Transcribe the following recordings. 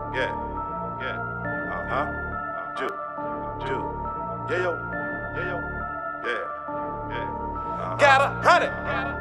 Yeah, yeah, Ju, yeah, yo, yeah. Got 100.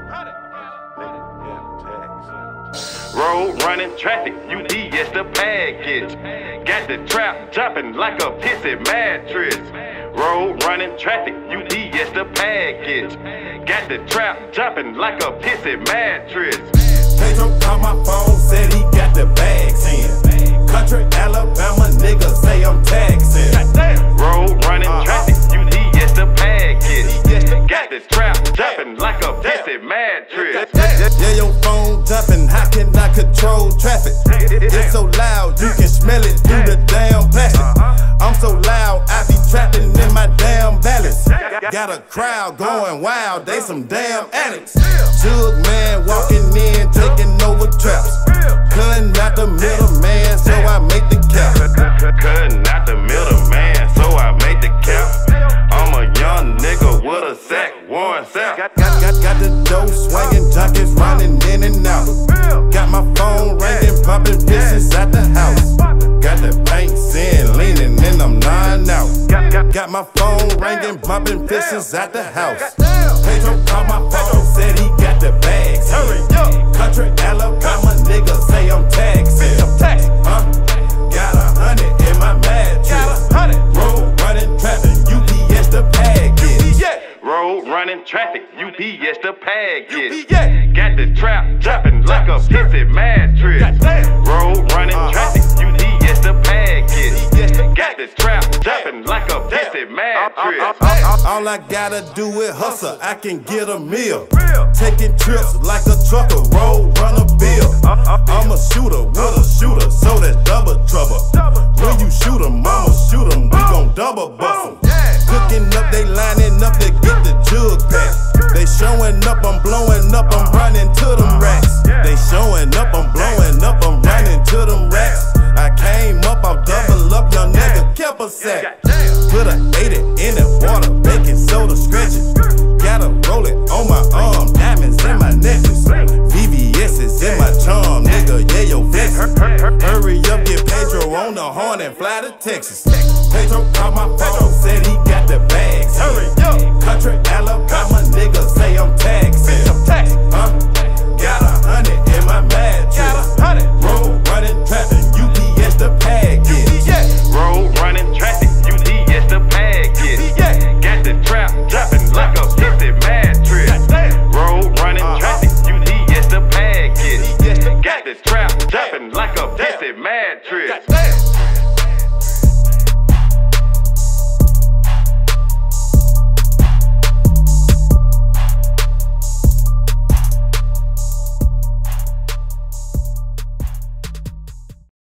Road running traffic, UPS the package. Got the trap jumping like a pissy mattress. Road running traffic, UPS the package. Got the trap jumping like a pissy mattress. Pedro called my phone, said he got the bags in. Country Alabama nigga say I'm taxing. Road running traffic, UPS the package. Got the trap jumping like a pissy mattress. Yeah, your phone jumping, how can I control traffic? It's so loud, you can smell it through the damn plastic. I'm so loud, I be trapping in my damn balance. Got a crowd going wild, they some damn addicts. Jug man walking in, taking over traps. Cutting out the middleman, so I make the cap. Cutting out the middleman, so I make the cap. I'm a young nigga with a sack, one sack. Got the dough swinging, junkies running in and out. Got my phone ringing, popping bitches at the house. Got the banks in, leaning, and I'm lying out. Got my phone ringing, bumping bitches at the house. Pedro called my phone, said he got the bags. Country Alabama nigga say I'm taxing. Got 100 in my mattress. Road running traffic, UPS the package. Road running traffic, UPS the package. Got the trap jumping like a pissy mattress. Road running traffic, UPS the package. Got the trap jumping like a pissy mattress. All I gotta do is hustle, I can get a meal. Taking trips like a trucker, road run a bill. I'm a shooter with a shooter, so that's double trouble. When you shoot 'em, I'ma shoot 'em, we gon' double buff 'em. Cooking up, they lining up to get the jug packed. They showing up, I'm blowing up, I'm running to them racks. They showing up, I'm blowing up, I'm running to them racks. I came up, I'm double up, young nigga kept a sack. Put a 80 in the water, baking soda, scratch it. Gotta roll it on my arm, diamonds in my necklace. VVS is in my charm, nigga, yeah, yo, vex. Hurry up, get Pedro on the horn and fly to Texas. Pedro called my phone, said he got the bags. Country Alabama nigga say I'm taxing. Got 100 in my mattress. Road running traffic, UPS the package. Road running traffic, UPS the package. Got the trap jumping like a pissy mattress. Road running traffic, UPS the package. Got the trap jumping like a pissy mattress.